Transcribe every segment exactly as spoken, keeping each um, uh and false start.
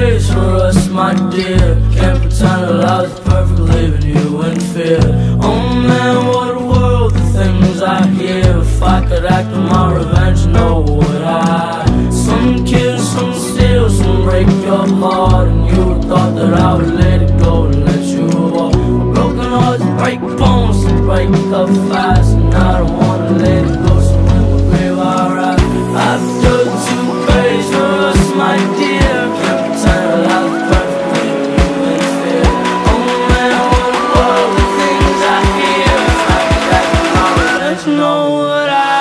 graves for us, my dear. Can't pretend that I was perfect, leaving you in fear. Oh man, what a world, the things I hear. If I could act on my revenge, no would I. Some kill, some steal, some break your heart, and you thought that I would let it go and let you walk. Broken hearts break bones, and break up fast, and I don't wanna let it go, so in my grave I ride. I've dug two graves for us, my dear. Can't pretend that I was perfect, leaving you in fear. Oh man, what a world, the things I hear. If I could act on my revenge, no would I.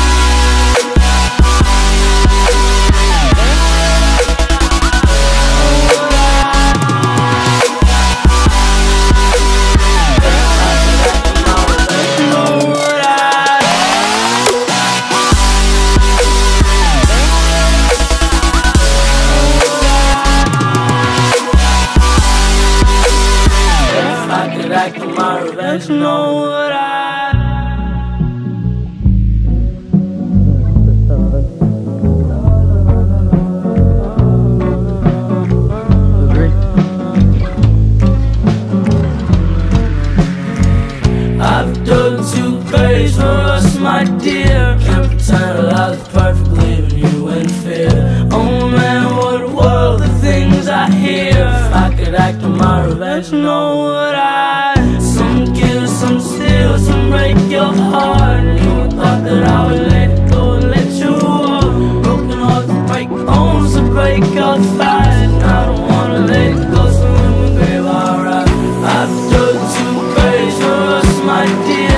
Act on my revenge, know what I. I've dug two graves for us, my dear. Can't pretend that I was perfect, leaving you in fear. Oh man, what a world, the things I hear. If I could act on my revenge, know what I. Some kill, some steal, some break your heart, and you thought that I would let it go and let you walk. Broken hearts break bones and break up fast, and I don't wanna let it go, so in my grave I ride. I've dug two graves for us, my dear.